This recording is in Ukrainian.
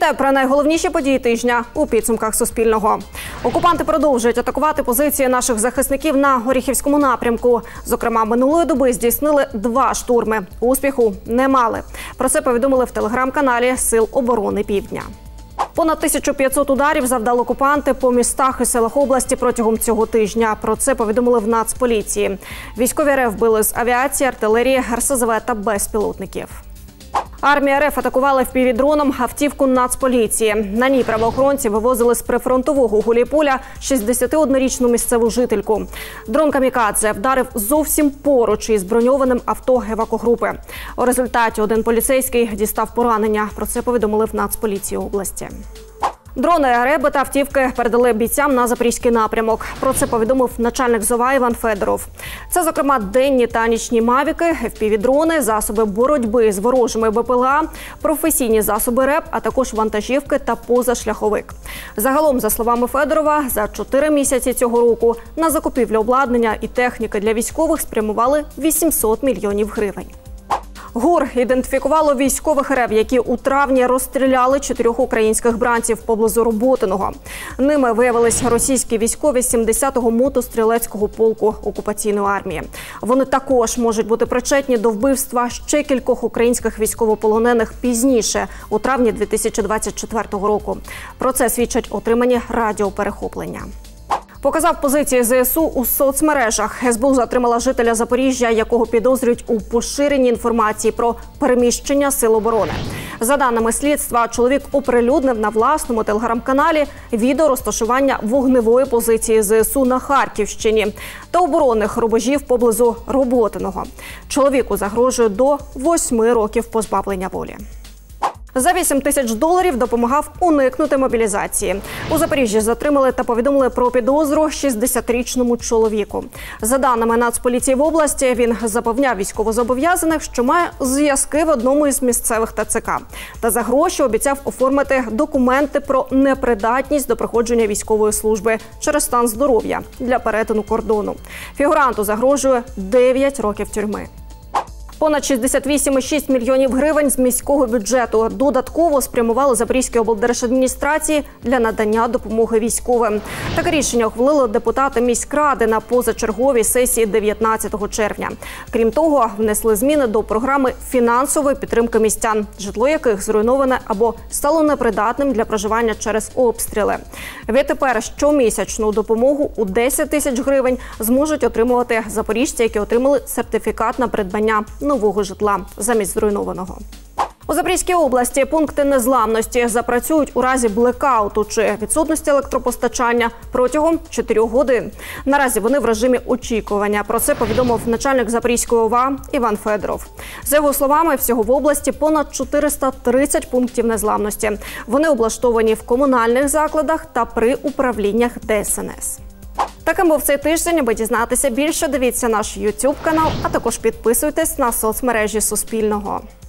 Вітаю про найголовніші події тижня у підсумках Суспільного. Окупанти продовжують атакувати позиції наших захисників на Оріхівському напрямку. Зокрема, минулої доби здійснили 2 штурми. Успіху не мали. Про це повідомили в телеграм-каналі Сил оборони Півдня. Понад 1500 ударів завдали окупанти по містах і селах області протягом цього тижня. Про це повідомили в Нацполіції. Військові РФ били з авіації, артилерії, РСЗВ та безпілотників. Армія РФ атакувала впівдроном автівку Нацполіції. На ній правоохоронці вивозили з прифронтового Гуляйполя 61-річну місцеву жительку. Дрон «Камікадзе» вдарив зовсім поруч із броньованим авто евакогрупи. У результаті один поліцейський дістав поранення. Про це повідомили в Нацполіції області. Дрони, реби та автівки передали бійцям на Запорізький напрямок. Про це повідомив начальник ЗОВА Іван Федоров. Це, зокрема, денні та нічні мавіки, FPV-дрони, засоби боротьби з ворожими БПЛА, професійні засоби РЕБ, а також вантажівки та позашляховик. Загалом, за словами Федорова, за 4 місяці цього року на закупівлю обладнання і техніки для військових спрямували 800 мільйонів гривень. ГУР ідентифікувало військових РФ, які у травні розстріляли 4 українських бранців поблизу Роботиного. Ними виявились російські військові 70-го мотострілецького полку окупаційної армії. Вони також можуть бути причетні до вбивства ще кількох українських військовополонених пізніше, у травні 2024 року. Про це свідчать отримані радіоперехоплення. Показав позиції ЗСУ у соцмережах. СБУ затримала жителя Запоріжжя, якого підозрюють у поширенні інформації про переміщення сил оборони. За даними слідства, чоловік оприлюднив на власному телеграм-каналі відео розташування вогневої позиції ЗСУ на Харківщині та оборонних рубежів поблизу Роботиного. Чоловіку загрожує до 8 років позбавлення волі. За $8 тисяч допомагав уникнути мобілізації. У Запоріжжі затримали та повідомили про підозру 60-річному чоловіку. За даними Нацполіції в області, він запевняв військовозобов'язаних, що має зв'язки в одному із місцевих ТЦК. Та за гроші обіцяв оформити документи про непридатність до проходження військової служби через стан здоров'я для перетину кордону. Фігуранту загрожує 9 років тюрми. Понад 68,6 мільйонів гривень з міського бюджету додатково спрямували Запорізькій облдержадміністрації для надання допомоги військовим. Таке рішення ухвалили депутати міськради на позачерговій сесії 19 червня. Крім того, внесли зміни до програми фінансової підтримки містян, житло яких зруйноване або стало непридатним для проживання через обстріли. Відтепер щомісячну допомогу у 10 тисяч гривень зможуть отримувати запоріжці, які отримали сертифікат на придбання нового житла замість зруйнованого. У Запорізькій області пункти незламності запрацюють у разі блекауту чи відсутності електропостачання протягом 4 годин. Наразі вони в режимі очікування. Про це повідомив начальник Запорізької ОВА Іван Федоров. За його словами, всього в області понад 430 пунктів незламності. Вони облаштовані в комунальних закладах та при управліннях ДСНС. Таким був цей тиждень. Аби дізнатися більше, дивіться наш YouTube канал, а також підписуйтесь на соцмережі Суспільного.